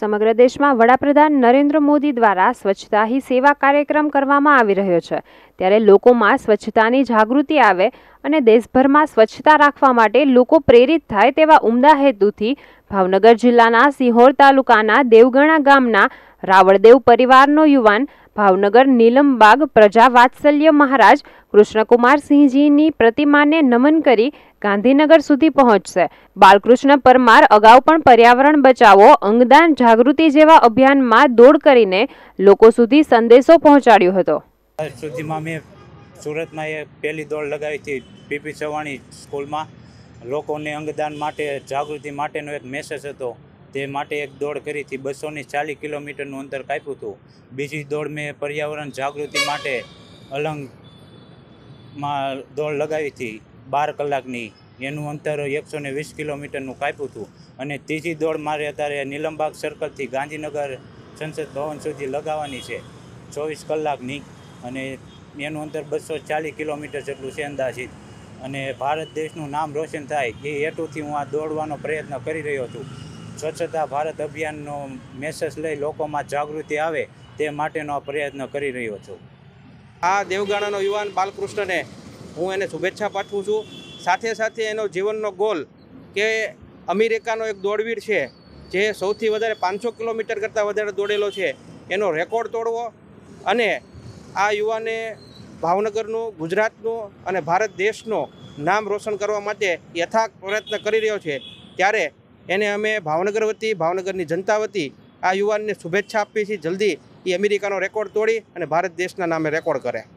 સમગ્ર દેશમાં વડાપ્રધાન નરેન્દ્ર મોદી દ્વારા સ્વચ્છતા હી સેવા કાર્યક્રમ કરવામાં આવી રહ્યો છે, ત્યારે લોકોમાં સ્વચ્છતાની જાગૃતિ આવે અને દેશભરમાં સ્વચ્છતા રાખવા માટે લોકો પ્રેરિત થાય તેવા ઉમદા હેતુથી ભાવનગર જિલ્લાના સિહોર તાલુકાના દેવગણા ગામના રાવળદેવ પરિવારનો યુવાન ભાવનગર નીલમબાગ પ્રજા વાત્સલ્ય મહારાજ કૃષ્ણકુમારસિંહજીની પ્રતિમાને નમન કરી ગાંધીનગર સુધી પહોંચશે। બાલકૃષ્ણ પરમાર અગાઉ પણ પર્યાવરણ બચાવો અંગદાન જાગૃતિ જેવા અભિયાનમાં દોડ કરીને લોકો સુધી સંદેશો પહોંચાડ્યો હતો। સુધીમાં મેં સુરતમાં એ પહેલી દોડ લગાવી હતી પીપી ચવાણી સ્કૂલમાં। લોકોને અંગદાન માટે જાગૃતિ માટેનો એક મેસેજ હતો, તે માટે એક દોડ કરી હતી। 240 કિલોમીટરનું અંતર કાપ્યું હતું। બીજી દોડ મેં પર્યાવરણ જાગૃતિ માટે અલંગમાં દોડ લગાવી હતી 12 કલાકની, એનું અંતર 120 કિલોમીટરનું કાપ્યું હતું। અને ત્રીજી દોડ મારે અત્યારે નીલમબાગ સર્કલથી ગાંધીનગર સંસદ ભવન સુધી લગાવવાની છે 24 કલાકની, અને એનું અંતર 240 કિલોમીટર જેટલું છે અંદાજિત। અને ભારત દેશનું નામ રોશન થાય એ હેતુથી હું આ દોડવાનો પ્રયત્ન કરી રહ્યો છું। સ્વચ્છતા ભારત અભિયાનનો મેસેજ લઈ લોકોમાં જાગૃતિ આવે તે માટેનો આ પ્રયત્ન કરી રહ્યો છું। આ દેવગાણાનો યુવાન બાલકૃષ્ણને હું એને શુભેચ્છા પાઠવું છું। સાથે સાથે એનો જીવનનો ગોલ કે અમેરિકાનો એક દોડવીર છે જે સૌથી વધારે 500 કિલોમીટર કરતાં વધારે દોડેલો છે, એનો રેકોર્ડ તોડવો અને આ યુવાને ભાવનગરનું, ગુજરાતનું અને ભારત દેશનું નામ રોશન કરવા માટે યથાર્થ પ્રયત્ન કરી રહ્યો છે, ત્યારે એને અમે ભાવનગર વતી, ભાવનગરની જનતા વતી આ યુવાનને શુભેચ્છા આપીએ છીએ। જલ્દી એ અમેરિકાનો રેકોર્ડ તોડી અને ભારત દેશના નામે રેકોર્ડ કરે।